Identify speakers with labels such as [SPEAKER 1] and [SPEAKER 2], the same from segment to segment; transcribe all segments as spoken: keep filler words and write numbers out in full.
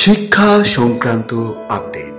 [SPEAKER 1] শিক্ষা সংক্রান্ত আপডেট।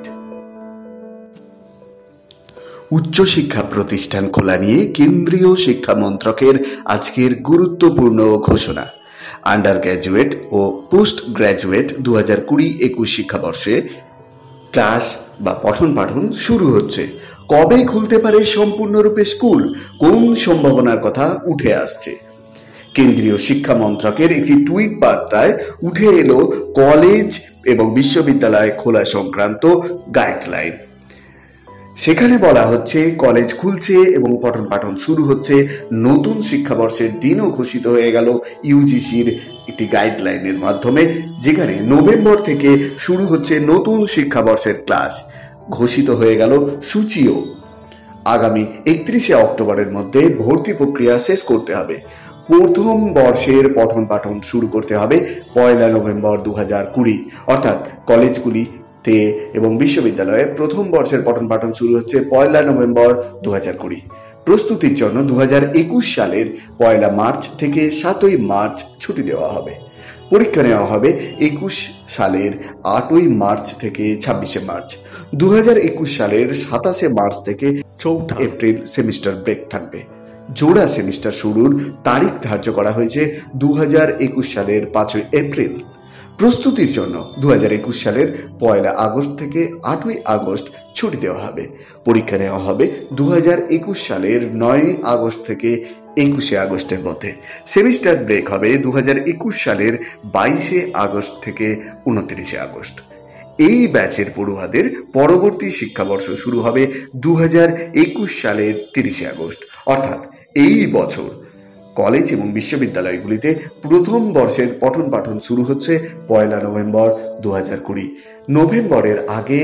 [SPEAKER 1] উচ্চশিক্ষা প্রতিষ্ঠান খোলা নিয়ে কেন্দ্রীয় শিক্ষা মন্ত্রকের আজকের গুরুত্বপূর্ণ ঘোষণা। আন্ডার গ্র্যাজুয়েট ও পোস্ট গ্র্যাজুয়েট দু হাজার কুড়ি একুশ শিক্ষাবর্ষে ক্লাস বা পঠন পাঠন শুরু হচ্ছে। কবে খুলতে পারে সম্পূর্ণরূপে স্কুল, কোন সম্ভাবনার কথা উঠে আসছে? কেন্দ্রীয় শিক্ষা মন্ত্রকের একটি টুইট বার্তায় উঠে এলো কলেজ এবং বিশ্ববিদ্যালয় খোলা সংক্রান্ত গাইডলাইন। সেখানে বলা হচ্ছে কলেজ খুলছে এবং পঠন পাঠন শুরু হচ্ছে। নতুন শিক্ষাবর্ষের দিনও ঘোষিত হয়ে গেল ইউজিসির একটি গাইডলাইনের মাধ্যমে, যেখানে নভেম্বর থেকে শুরু হচ্ছে নতুন শিক্ষাবর্ষের ক্লাস। ঘোষিত হয়ে গেল সূচিও। আগামী একত্রিশে অক্টোবরের মধ্যে ভর্তি প্রক্রিয়া শেষ করতে হবে। প্রথম বর্ষের পঠন পাঠন শুরু করতে হবে পয়লা নভেম্বর দু হাজার কুড়ি, অর্থাৎ কলেজগুলিতে এবং বিশ্ববিদ্যালয়ে প্রথম বর্ষের পঠন পাঠন শুরু হচ্ছে পয়লা নভেম্বর দু হাজার কুড়ি। প্রস্তুতির জন্য দু হাজার একুশ সালের পয়লা মার্চ থেকে সাতই মার্চ ছুটি দেওয়া হবে। পরীক্ষা নেওয়া হবে একুশ সালের আটই মার্চ থেকে ছাব্বিশে মার্চ। দু হাজার একুশ সালের সাতাশে মার্চ থেকে চৌঠা এপ্রিল সেমিস্টার ব্রেক থাকবে। জোড়া সেমিস্টার শুরুর তারিখ ধার্য করা হয়েছে দু হাজার একুশ সালের পাঁচই এপ্রিল। প্রস্তুতির জন্য দু হাজার একুশ সালের পয়লা আগস্ট থেকে আটই আগস্ট ছুটি দেওয়া হবে। পরীক্ষা নেওয়া হবে দু হাজার একুশ সালের নয়ই আগস্ট থেকে একুশে আগস্টের মধ্যে। সেমিস্টার ব্রেক হবে দু হাজার একুশ সালের বাইশে আগস্ট থেকে উনত্রিশে আগস্ট। এই ব্যাচের পড়ুয়াদের পরবর্তী শিক্ষাবর্ষ শুরু হবে দু হাজার একুশ সালের তিরিশে আগস্ট। অর্থাৎ এই বছর কলেজ এবং বিশ্ববিদ্যালয়গুলিতে প্রথম বর্ষের পঠন পাঠন শুরু হচ্ছে পয়লা নভেম্বর দু হাজার কুড়ি। নভেম্বরের আগে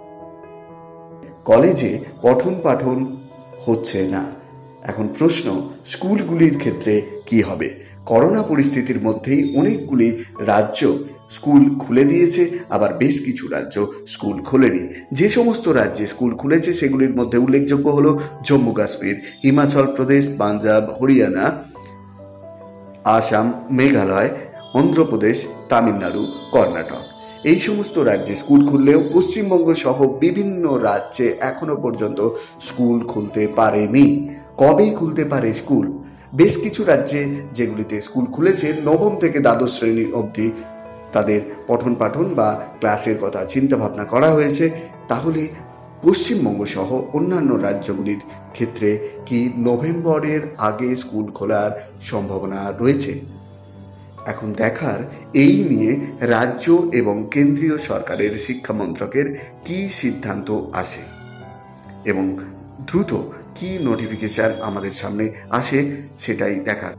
[SPEAKER 1] কলেজে পঠন পাঠন হচ্ছে না। এখন প্রশ্ন, স্কুলগুলির ক্ষেত্রে কি হবে? করোনা পরিস্থিতির মধ্যেই অনেকগুলি রাজ্য স্কুল খুলে দিয়েছে, আবার বেশ কিছু রাজ্য স্কুল খোলেনি। যে সমস্ত রাজ্যে স্কুল খুলেছে সেগুলির মধ্যে উল্লেখযোগ্য হলো জম্মু কাশ্মীর, হিমাচল প্রদেশ, পাঞ্জাব, হরিয়ানা, আসাম, মেঘালয়, অন্ধ্রপ্রদেশ, তামিলনাড়ু, কর্ণাটক। এই সমস্ত রাজ্যে স্কুল খুললেও পশ্চিমবঙ্গ সহ বিভিন্ন রাজ্যে এখনো পর্যন্ত স্কুল খুলতে পারেনি। কবে খুলতে পারে স্কুল? বেশ কিছু রাজ্যে যেগুলিতে স্কুল খুলেছে নবম থেকে দ্বাদশ শ্রেণী অবধি তাদের পঠন পাঠন বা ক্লাসের কথা চিন্তা ভাবনা করা হয়েছে। তাহলে পশ্চিমবঙ্গ সহ অন্যান্য রাজ্যগুলির ক্ষেত্রে কি নভেম্বরের আগে স্কুল খোলার সম্ভাবনা রয়েছে? এখন দেখার এই নিয়ে রাজ্য এবং কেন্দ্রীয় সরকারের শিক্ষা মন্ত্রকের কি সিদ্ধান্ত আসে এবং দ্রুত কি নোটিফিকেশন আমাদের সামনে আসে সেটাই দেখার।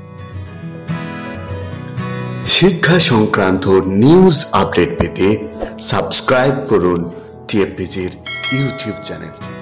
[SPEAKER 1] শিক্ষা সংক্রান্ত নিউজ আপডেট পেতে সাবস্ক্রাইব করুন টিএফপিজির ইউটিউব চ্যানেলটি।